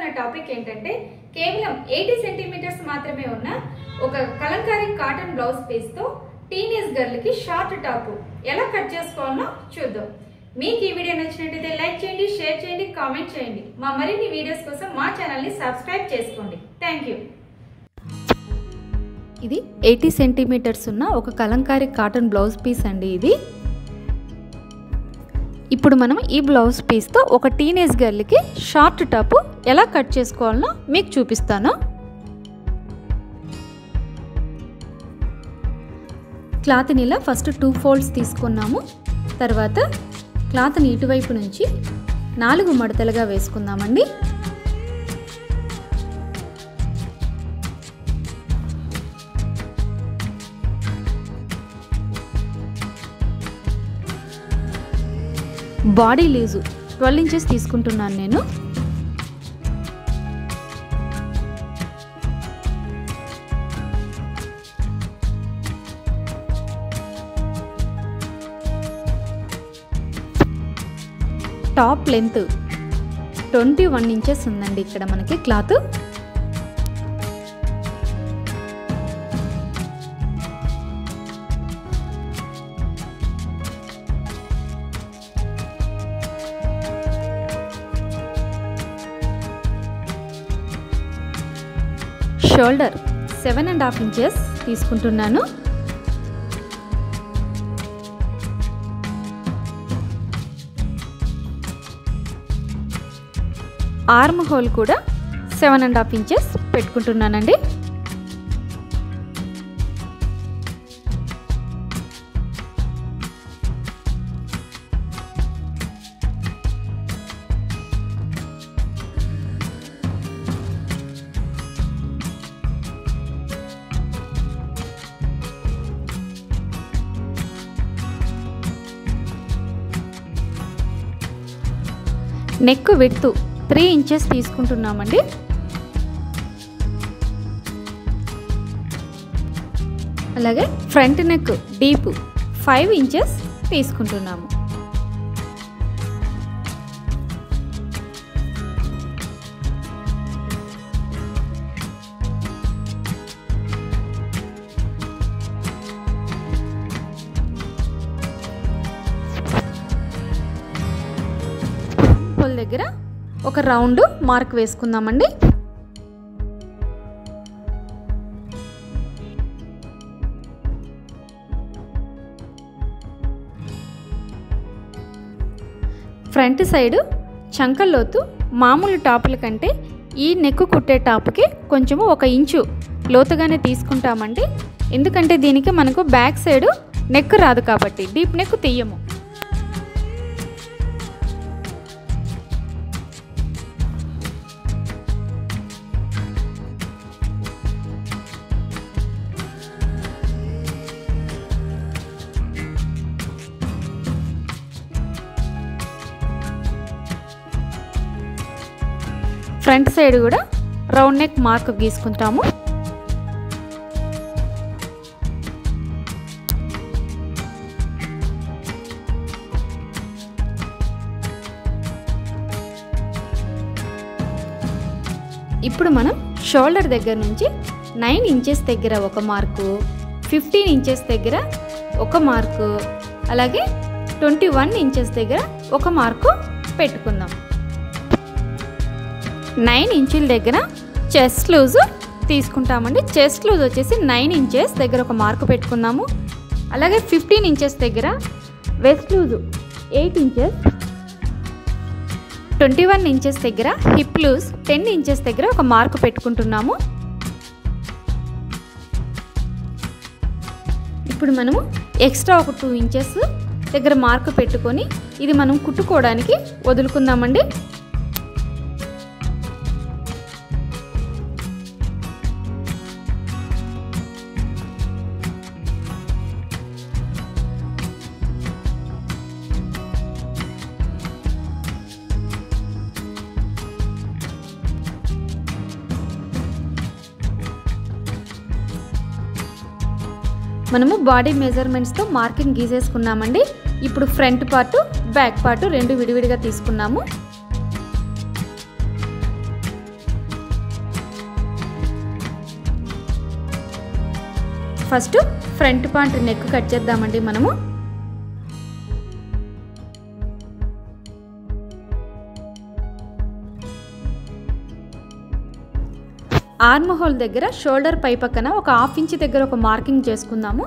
చెప్పుకోవాలన్న topic ఏంటంటే కేవలం 80 centimetres మాత్రమే ఉన్న ఒక కలంకారీ కాటన్ బ్లౌజ్ పీస్ తో టీనేజ్ గర్ల్ కి షార్ట్ టాప్ ఎలా కట్ చేసుకోవాలో చూద్దాం. మీకు ఈ వీడియో నచ్చినట్లయితే లైక్ చేయండి, షేర్ చేయండి, కామెంట్ చేయండి. మా మరిన్ని వీడియోస్ కోసం మా ఛానల్ ని సబ్స్క్రైబ్ చేసుకోండి. థాంక్యూ. ఇది 80 సెంటీమీటర్స్ ఉన్న ఒక కలంకారీ కాటన్ బ్లౌజ్ పీస్ అండి. ఇది ఇప్పుడు మనం ఈ బ్లౌజ్ పీస్తో ఒక టీనేజ్ గర్ల్కి షార్ట్ టాప్ ఎలా కట్ చేసుకోవాలో మీకు చూపిస్తాను. క్లాత్ని ఇలా ఫస్ట్ 2 ఫోల్డ్స్ తీసుకున్నాము. తర్వాత క్లాత్ని ఇటువైపు నుంచి 4 మడతలుగా వేసుకుందామండి. బాడీ లూజు 12 ఇంచెస్ తీసుకుంటున్నాను నేను. టాప్ లెంత్ 21 ఇంచెస్ ఉందండి ఇక్కడ మనకి క్లాత్. షోల్డర్ 7.5 ఇంచెస్ తీసుకుంటున్నాను. ఆర్మ్ హోల్ కూడా 7.5 ఇంచెస్ పెట్టుకుంటున్నానండి. నెక్ విడ్త్ 3 ఇంచెస్ తీసుకుంటున్నామండి. అలాగే ఫ్రంట్ నెక్ డీప్ 5 ఇంచెస్ తీసుకుంటున్నాము. దగ్గర ఒక రౌండ్ మార్క్ వేసుకుందామండి. ఫ్రంట్ సైడ్ చంకల్లోతు మామూలు టాపుల కంటే ఈ నెక్ కుట్టే టాప్కి కొంచెము 1 ఇంచు లోతుగానే తీసుకుంటామండి. ఎందుకంటే దీనికి మనకు బ్యాక్ సైడ్ నెక్ రాదు కాబట్టి డీప్ నెక్ తీయము. ఫ్రంట్ సైడ్ కూడా రౌండ్ నెక్ మార్క్ గీసుకుంటాము. ఇప్పుడు మనం షోల్డర్ దగ్గర నుంచి 9 ఇంచెస్ దగ్గర ఒక మార్కు, 15 ఇంచెస్ దగ్గర ఒక మార్కు, అలాగే 21 ఇంచెస్ దగ్గర ఒక మార్కు పెట్టుకుందాం. 9 ఇంచుల దగ్గర చెస్ట్ లూజ్ తీసుకుంటామండి. చెస్ట్ లూజ్ వచ్చేసి 9 ఇంచెస్ దగ్గర ఒక మార్కు పెట్టుకుందాము. అలాగే 15 ఇంచెస్ దగ్గర వెస్ట్ లూజ్ 8 ఇంచెస్, 21 ఇంచెస్ దగ్గర హిప్ లూజ్ 10 ఇంచెస్ దగ్గర ఒక మార్కు పెట్టుకుంటున్నాము. ఇప్పుడు మనము ఎక్స్ట్రా ఒక 2 ఇంచెస్ దగ్గర మార్కు పెట్టుకొని ఇది మనం కుట్టుకోవడానికి వదులుకుందామండి. మనము బాడీ మెజర్మెంట్స్తో మార్కింగ్ గీసేసుకున్నామండి. ఇప్పుడు ఫ్రంట్ పార్ట్ బ్యాక్ పార్ట్ రెండు విడివిడిగా తీసుకున్నాము. First front part neck cut చేద్దామండి మనము. ఆర్మ్ హోల్ దగ్గర షోల్డర్ పై పక్కన ఒక 1/2 ఇంచ్ దగ్గర ఒక మార్కింగ్ చేసుకుందాము.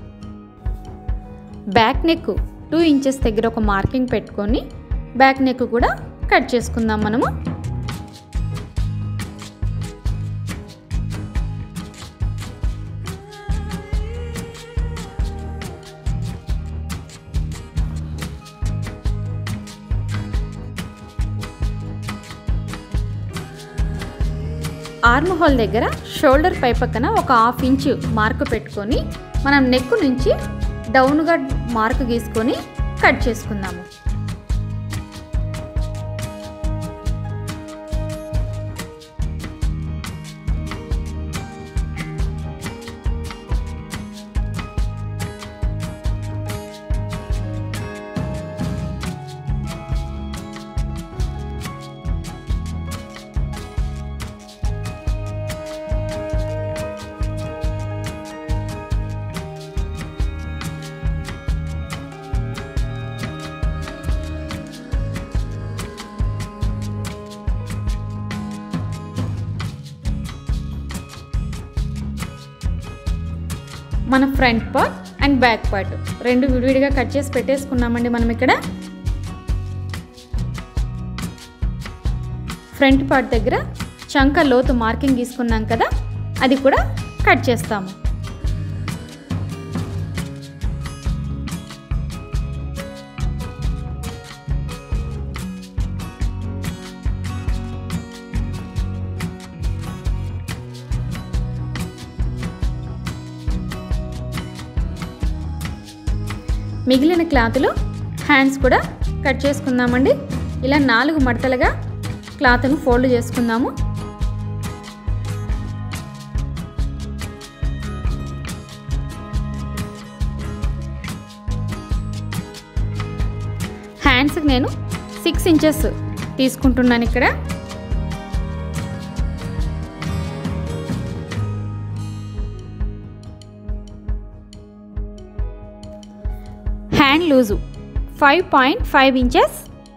బ్యాక్ నెక్ 2 ఇంచెస్ దగ్గర ఒక మార్కింగ్ పెట్టుకొని బ్యాక్ నెక్ కూడా కట్ చేసుకుందాం మనము. ఆర్మ్ హోల్ దగ్గర షోల్డర్ పై పక్కన ఒక 1/2 ఇంచ్ మార్క్ పెట్టుకొని మనం నెక్ నుంచి డౌన్గా మార్క్ గీసుకొని కట్ చేసుకుందాము. మన front part and back part రెండు విడివిడిగా కట్ చేసి పెట్టేసుకున్నామండి. మనం ఇక్కడ ఫ్రంట్ పార్ట్ దగ్గర చంక లోతు మార్కింగ్ తీసుకున్నాం కదా, అది కూడా కట్ చేస్తాము. మిగిలిన క్లాత్లో హ్యాండ్స్ కూడా కట్ చేసుకుందామండి. ఇలా 4 మడతలుగా క్లాత్ను ఫోల్డ్ చేసుకుందాము. హ్యాండ్స్కి నేను 6 ఇంచెస్ తీసుకుంటున్నాను ఇక్కడ. Hand loose 5.5 inches.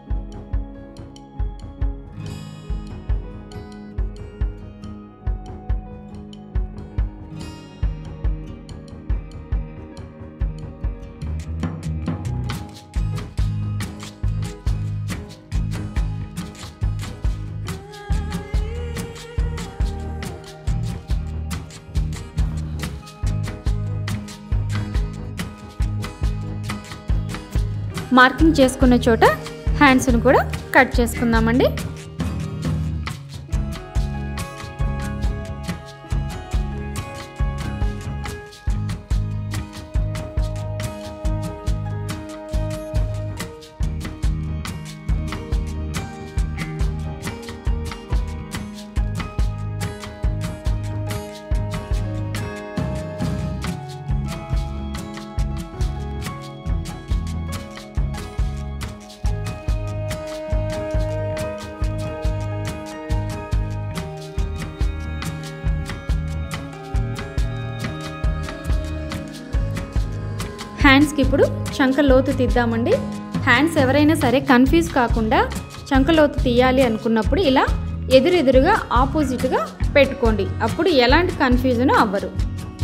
మార్కింగ్ చేసుకున్న చోట హ్యాండ్స్ను కూడా కట్ చేసుకుందామండి. హ్యాండ్స్కి ఇప్పుడు చంక లోతు తీద్దామండి. హ్యాండ్స్ ఎవరైనా సరే కన్ఫ్యూజ్ కాకుండా చంక లోతు తీయాలి అనుకున్నప్పుడు ఇలా ఎదురెదురుగా ఆపోజిట్గా పెట్టుకోండి. అప్పుడు ఎలాంటి కన్ఫ్యూజన్ అవ్వరు.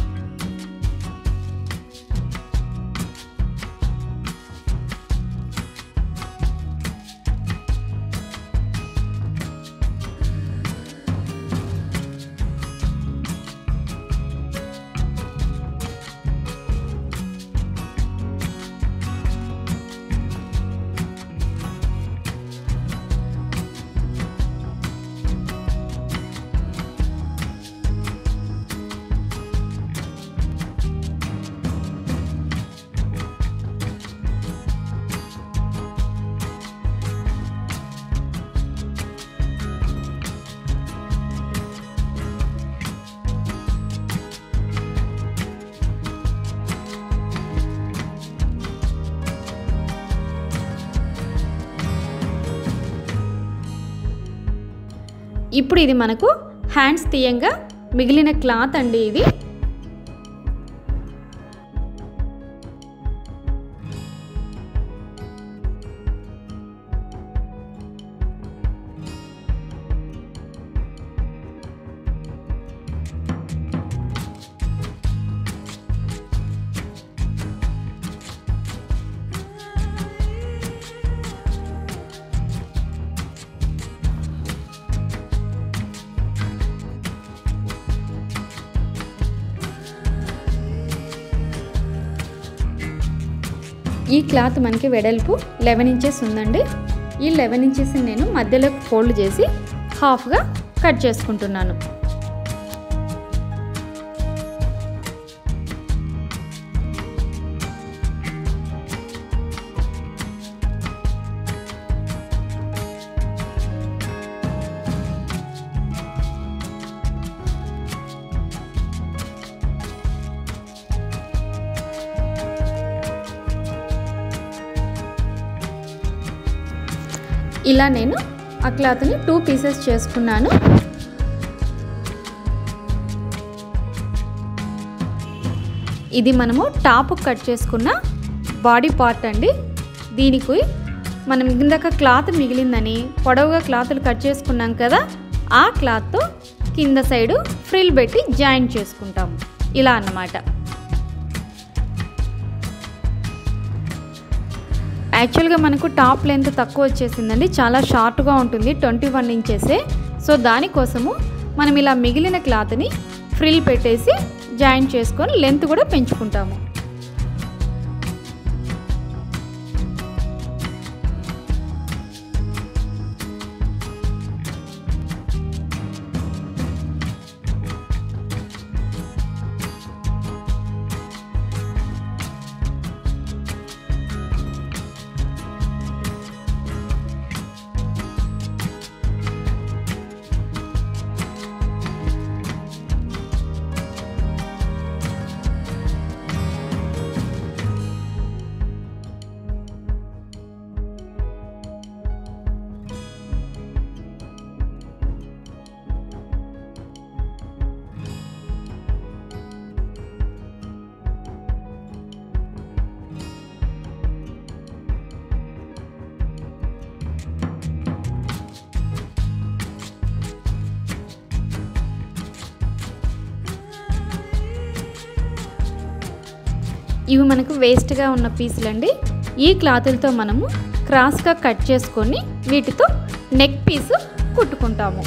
ఇప్పుడు ఇది మనకు హ్యాండ్స్ తీయంగా మిగిలిన క్లాత్ అండి. ఇది ఈ క్లాత్ మనకి వెడల్పు 11 ఇంచెస్ ఉందండి. ఈ 11 ఇంచెస్ నేను మధ్యలో ఫోల్డ్ చేసి హాఫ్గా కట్ చేసుకుంటున్నాను. ఇలా నేను ఆ క్లాత్ని 2 పీసెస్ చేసుకున్నాను. ఇది మనము టాప్ కట్ చేసుకున్న బాడీ పార్ట్ అండి. దీనికి మనం ఇందాక క్లాత్ మిగిలిందని పొడవుగా క్లాత్లు కట్ చేసుకున్నాం కదా, ఆ క్లాత్తో కింద సైడు ఫ్రిల్ పెట్టి జాయింట్ చేసుకుంటాము. ఇలా అన్నమాట. యాక్చువల్గా మనకు టాప్ లెంత్ తక్కువ వచ్చేసిందండి, చాలా షార్ట్గా ఉంటుంది, 21 ఇంచెసే. సో దానికోసము మనం ఇలా మిగిలిన క్లాత్ని ఫ్రిల్ పెట్టేసి జాయింట్ చేసుకొని లెంత్ కూడా పెంచుకుంటాము. ఇవి మనకు వేస్ట్గా ఉన్న పీసులండి. ఈ క్లాతులతో మనము క్రాస్గా కట్ చేసుకొని వీటితో నెక్ పీసు కుట్టుకుంటాము.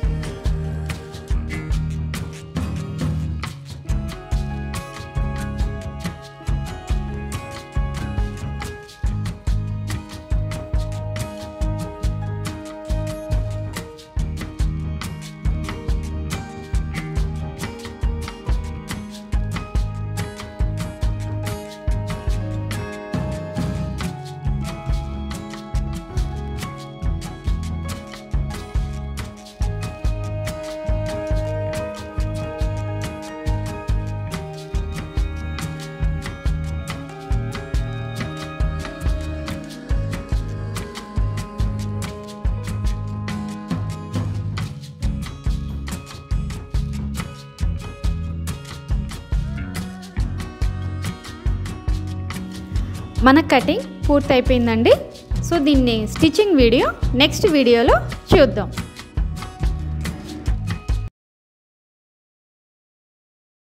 మన కటింగ్ పూర్తి అయిపోయిందండి. సో దీన్ని స్టిచ్చింగ్ వీడియో నెక్స్ట్ వీడియోలో చూద్దాం.